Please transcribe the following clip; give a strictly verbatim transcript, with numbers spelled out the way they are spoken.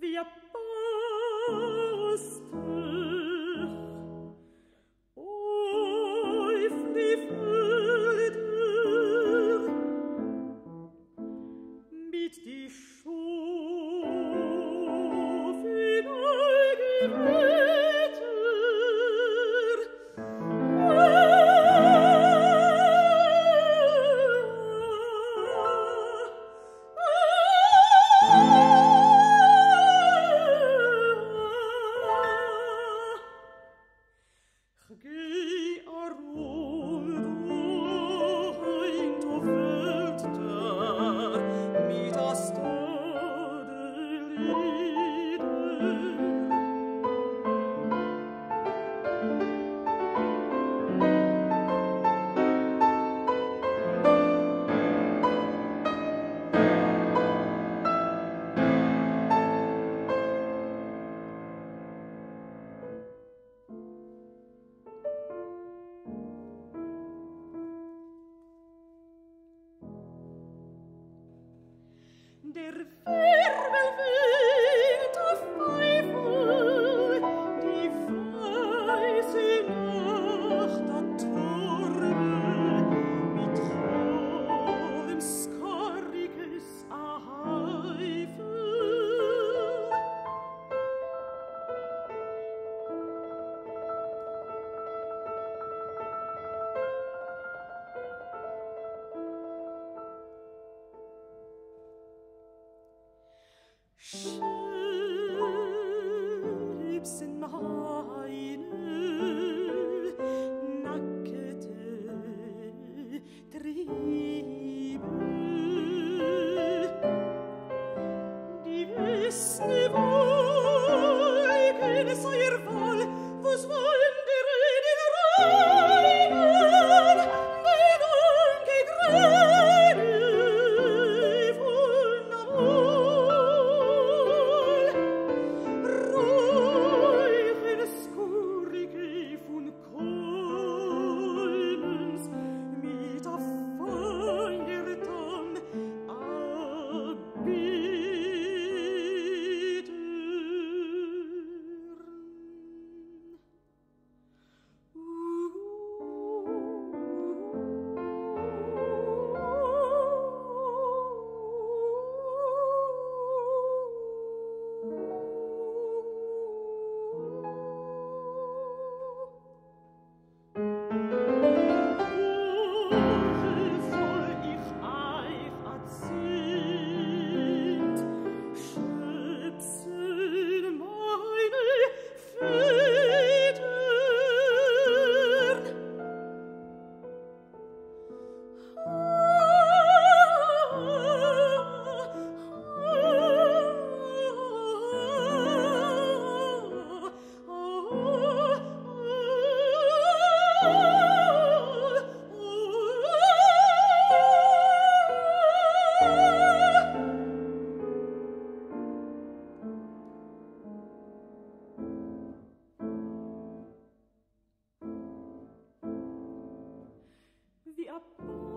the apostel. Auf die Felder mit die Schafe gewetter. Geh around in der Welt der mit der Stadelieder. Der Wirbelwind auf Pfeife, die weiße Nacht der Turme, mit hohem skarriges Aheife. Schiebsen meine nackte Triebe, die wissen Wolken seier Fall, was wollen die Reden reiben, den ungegräne von Amor. Räuchen skurrige von Kolmens mit der Feiertam abbieten. The